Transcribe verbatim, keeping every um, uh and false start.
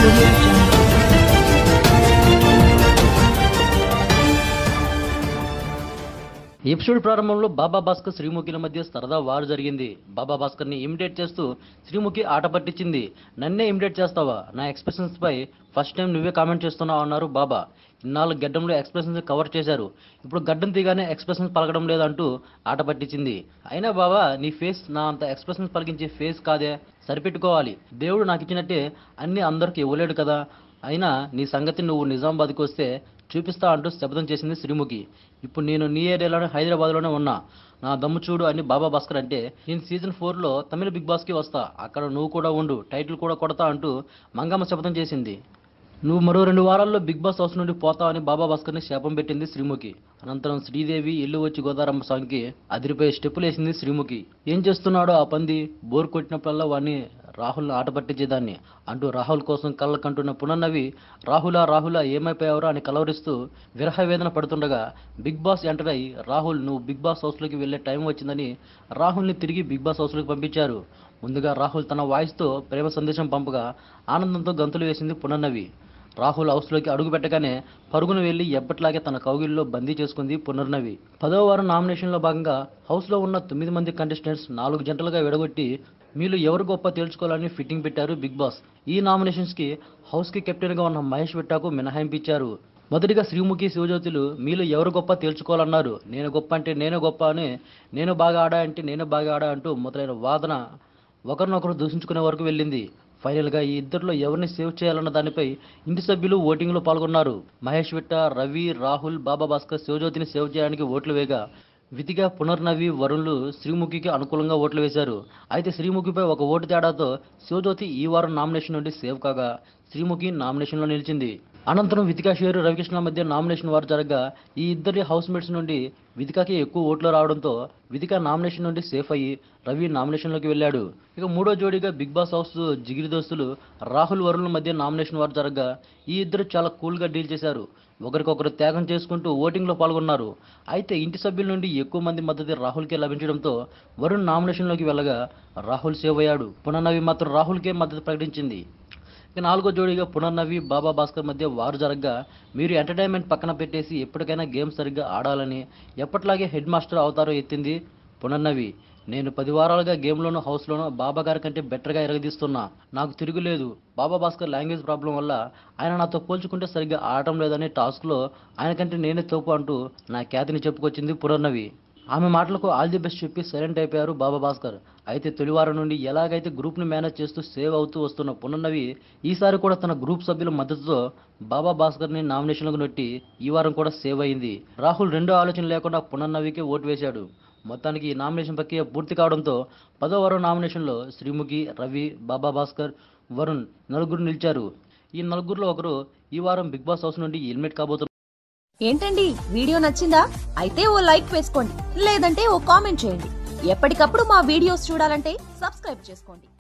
Audio Jungle. Episode ప్రారంభంలో బాబా భాస్కర్ శ్రీముఖిల మధ్య సరదా వారు జరిగింది. బాబా భాస్కర్ ని ఇమిటేట్ చేస్తూ శ్రీముఖి ఆట పట్టించింది. నన్నే ఇమిటేట్ చేస్తావా, నా ఎక్స్ప్రెషన్స్ పై ఫస్ట్ టైం నువ్వే కామెంట్ చేస్తున్నావు అన్నారు బాబా. ఇన్నాళ్ళు గడ్డంలో ఎక్స్ప్రెషన్స్ కవర్ చేశారు, ఇప్పుడు గడ్డం తీగానే ఎక్స్ప్రెషన్స్ పలకడం లేదంటూ ఆట పట్టించింది. అయినా బాబా, నీ ఫేస్ నా అంత ఎక్స్ప్రెషన్స్ పలికించే ఫేస్ కాదే, సరిపెట్టుకోవాలి. దేవుడు నాకు ఇచ్చినట్టే అన్ని అందరికి ఇవ్వలేడు కదా. అయినా నీ సంగతి నువ్వు నిజామాబాద్కి వస్తే చూపిస్తా అంటూ శబ్దం చేసింది శ్రీముఖి. ఇప్పుడు నేను నీ ఏరియాలోనే హైదరాబాద్లోనే ఉన్నా, నా దమ్ము చూడు అని బాబా భాస్కర్ అంటే, నేను సీజన్ ఫోర్లో తమిళ బిగ్ బాస్కి వస్తా, అక్కడ నువ్వు కూడా ఉండు, టైటిల్ కూడా కొడతా అంటూ మంగమ్మ శబ్దం చేసింది. నువ్వు మరో రెండు వారాల్లో బిగ్ బాస్ హౌస్ నుండి పోతావని బాబా భాస్కర్ని శాపం పెట్టింది శ్రీముఖి. అనంతరం శ్రీదేవి ఇల్లు వచ్చి గోదారమ్మ సాంగ్కి అదిరిపోయి స్టెప్పులు వేసింది శ్రీముఖి. ఏం చేస్తున్నాడో ఆ పంది, బోర్ కొట్టినప్పుడల్లా వాడిని రాహుల్ని ఆట పట్టించేదాన్ని అంటూ రాహుల్ కోసం కళ్ళకంటున్న పునర్నవి రాహులా రాహులా ఏమైపోయావరా అని కలవరిస్తూ విరహ వేదన పడుతుండగా బిగ్ బాస్ ఎంటర్ అయి, రాహుల్ నువ్వు బిగ్ బాస్ హౌస్లోకి వెళ్లే టైం వచ్చిందని రాహుల్ని తిరిగి బిగ్ బాస్ హౌస్లోకి పంపించారు. ముందుగా రాహుల్ తన వాయిస్తో ప్రేమ సందేశం పంపగా ఆనందంతో గంతులు వేసింది పునర్నవి. రాహుల్ హౌస్లోకి అడుగు పెట్టగానే పరుగును వెళ్లి ఎప్పట్లాగే తన కౌగిల్లో బందీ చేసుకుంది పునర్నవి. పదవ వారం నామినేషన్లో భాగంగా హౌస్లో ఉన్న తొమ్మిది మంది కంటెస్టెంట్స్ నాలుగు జంటలుగా విడగొట్టి మీలో ఎవరు గొప్ప తేల్చుకోవాలని ఫిట్టింగ్ పెట్టారు బిగ్ బాస్. ఈ నామినేషన్స్కి హౌస్కి కెప్టెన్గా ఉన్న మహేష్ విట్టాకు మినహాయింపు ఇచ్చారు. మొదటిగా శ్రీముఖి శివజ్యోతులు మీలో ఎవరు గొప్ప తేల్చుకోవాలన్నారు. నేను గొప్ప అంటే నేను గొప్ప అని, నేను బాగా ఆడా అంటే నేను బాగా ఆడా అంటూ మొదలైన వాదన ఒకరినొకరు దూషించుకునే వరకు వెళ్ళింది. ఫైనల్గా ఈ ఇద్దరిలో ఎవరిని సేవ్ చేయాలన్న దానిపై ఇంటి సభ్యులు ఓటింగ్లో పాల్గొన్నారు. మహేష్ విట్ట, రవి, రాహుల్, బాబా భాస్కర్ శివజ్యోతిని సేవ్ చేయడానికి ఓట్లు వేగా విధిగా పునర్నవి, వరుణ్లు శ్రీముఖికి అనుకూలంగా ఓట్లు వేశారు. అయితే శ్రీముఖిపై ఒక ఓటు తేడాతో శివజ్యోతి ఈ వారం నామినేషన్ నుండి సేవ్ కాగా శ్రీముఖి నామినేషన్లో నిలిచింది. అనంతరం వితికా షేరు రవికృష్ణ మధ్య నామినేషన్ వారు జరగగా ఈ ఇద్దరి హౌస్ మేట్స్ నుండి వితికాకి ఎక్కువ ఓట్లు రావడంతో వితికా నామినేషన్ నుండి సేఫ్ అయ్యి రవి నామినేషన్లోకి వెళ్ళాడు. ఇక మూడో జోడీగా బిగ్ బాస్ హౌస్ జిగిరి దోస్తులు రాహుల్, వరుణ్ల మధ్య నామినేషన్ వారు జరగగా ఈ ఇద్దరు చాలా కూల్గా డీల్ చేశారు. ఒకరికొకరు త్యాగం చేసుకుంటూ ఓటింగ్లో పాల్గొన్నారు. అయితే ఇంటి సభ్యుల నుండి ఎక్కువ మంది మద్దతు రాహుల్కే లభించడంతో వరుణ్ నామినేషన్లోకి వెళ్ళగా రాహుల్ సేవ్ అయ్యాడు. పునర్నవి మాత్రం రాహుల్కే మద్దతు ప్రకటించింది. ఇక నాలుగో జోడీగా పునర్నవి, బాబా భాస్కర్ మధ్య వారు జరగగా మీరు ఎంటర్టైన్మెంట్ పక్కన పెట్టేసి ఎప్పటికైనా గేమ్ సరిగ్గా ఆడాలని ఎప్పట్లాగే హెడ్ మాస్టర్ అవతారం ఎత్తింది పునర్నవి. నేను పది వారాలుగా గేమ్లోనూ హౌస్లోనూ బాబా గారి కంటే బెటర్గా ఎరగదీస్తున్నా, నాకు తిరుగులేదు. బాబా భాస్కర్ లాంగ్వేజ్ ప్రాబ్లం వల్ల ఆయన నాతో పోల్చుకుంటే సరిగ్గా ఆడటం లేదని టాస్క్లో ఆయన కంటే నేనే తోపు అంటూ నా ఖ్యాతిని చెప్పుకొచ్చింది పునర్నవి. ఆమె మాటలకు ఆల్ ది బెస్ట్ చెప్పి సైలెంట్ అయిపోయారు బాబా భాస్కర్. అయితే తొలివారం నుండి ఎలాగైతే గ్రూప్ని మేనేజ్ చేస్తూ సేవ్ అవుతూ వస్తున్న పునర్నవి ఈసారి కూడా తన గ్రూప్ సభ్యుల మద్దతుతో బాబా భాస్కర్ని నామినేషన్లకు నెట్టి ఈ వారం కూడా సేవ్ అయింది. రాహుల్ రెండో ఆలోచన లేకుండా పునర్నవికే ఓటు వేశాడు. మొత్తానికి ఈ నామినేషన్ ప్రక్రియ పూర్తి కావడంతో పదో వారం నామినేషన్లో శ్రీముఖి, రవి, బాబా భాస్కర్, వరుణ్ నలుగురు నిలిచారు. ఈ నలుగురిలో ఒకరు ఈ వారం బిగ్ బాస్ హౌస్ నుండి ఎలిమినేట్ కాబోతున్నారు. ఏంటండి, వీడియో నచ్చిందా? అయితే ఓ లైక్ వేసుకోండి, లేదంటే ఓ కామెంట్ చేయండి. ఎప్పటికప్పుడు మా వీడియోస్ చూడాలంటే సబ్స్క్రైబ్ చేసుకోండి.